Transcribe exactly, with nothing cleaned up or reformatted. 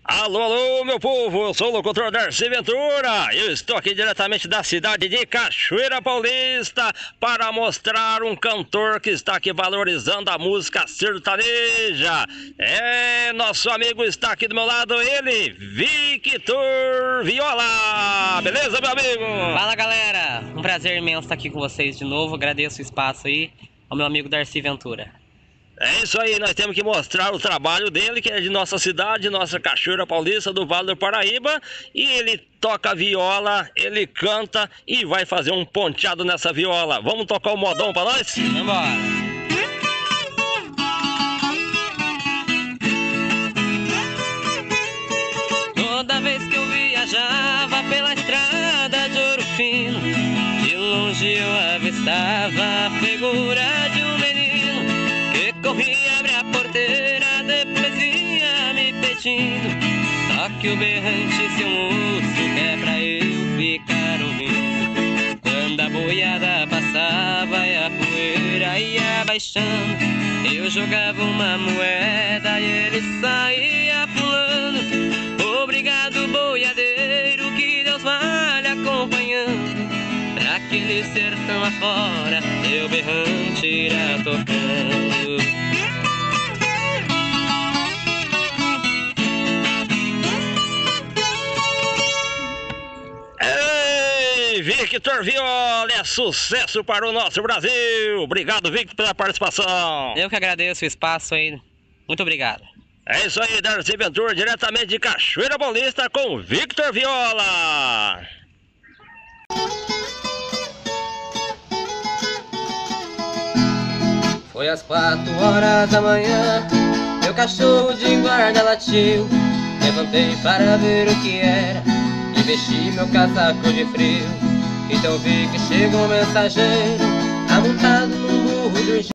Alô, alô, meu povo, eu sou o locutor Darcy Ventura. Eu estou aqui diretamente da cidade de Cachoeira Paulista para mostrar um cantor que está aqui valorizando a música sertaneja. É, nosso amigo está aqui do meu lado, ele, Victor Viola. Beleza, meu amigo? Fala, galera, um prazer imenso estar aqui com vocês de novo. Agradeço o espaço aí ao meu amigo Darcy Ventura. É isso aí, nós temos que mostrar o trabalho dele, que é de nossa cidade, nossa Cachoeira Paulista, do Vale do Paraíba. E ele toca viola, ele canta e vai fazer um ponteado nessa viola. Vamos tocar o modão pra nós? Vambora! Toda vez que eu viajava pela estrada de Ouro Fino, de longe eu avistava a figura de um menino que corria, abre a porteira, depois vinha me pedindo. Só que o berrante, seu moço, que é pra eu ficar ouvindo. Quando a boiada passava e a poeira ia baixando, eu jogava uma moeda e ele saía pulando. Obrigado, boiadeiro, que Deus vai lhe acompanhando. Pra aquele sertão afora, meu berrante irá tocando. Ei, Victor Viola, é sucesso para o nosso Brasil. Obrigado, Victor, pela participação. Eu que agradeço o espaço aí. Muito obrigado. É isso aí, Darcy Ventura, diretamente de Cachoeira Paulista com Victor Viola. Foi às quatro horas da manhã, meu cachorro de guarda latiu. Levantei para ver o que era e vesti meu casaco de frio. Então vi que chegou um mensageiro, amontado num burro de um